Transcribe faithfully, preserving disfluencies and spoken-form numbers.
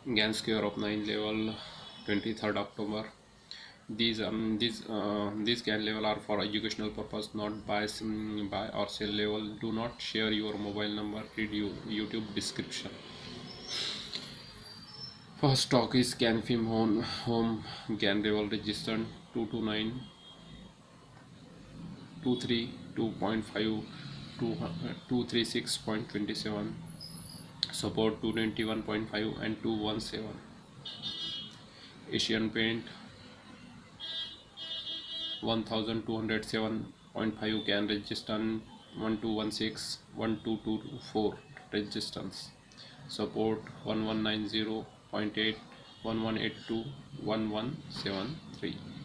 Gann square of nine level, twenty-third October. These um these uh, these Gann level are for educational purpose, not buy um, buy or sell level. Do not share your mobile number. Read you YouTube description. First stock is Canfim home home Gann level resistance two two nine two three two point five two two three six point two seven, support two twenty-one point five and two seventeen. Asian Paint one thousand two hundred seven point five Gann resistance one two one six one two two four resistance, support one one nine zero point eight one one eight two one one seven three.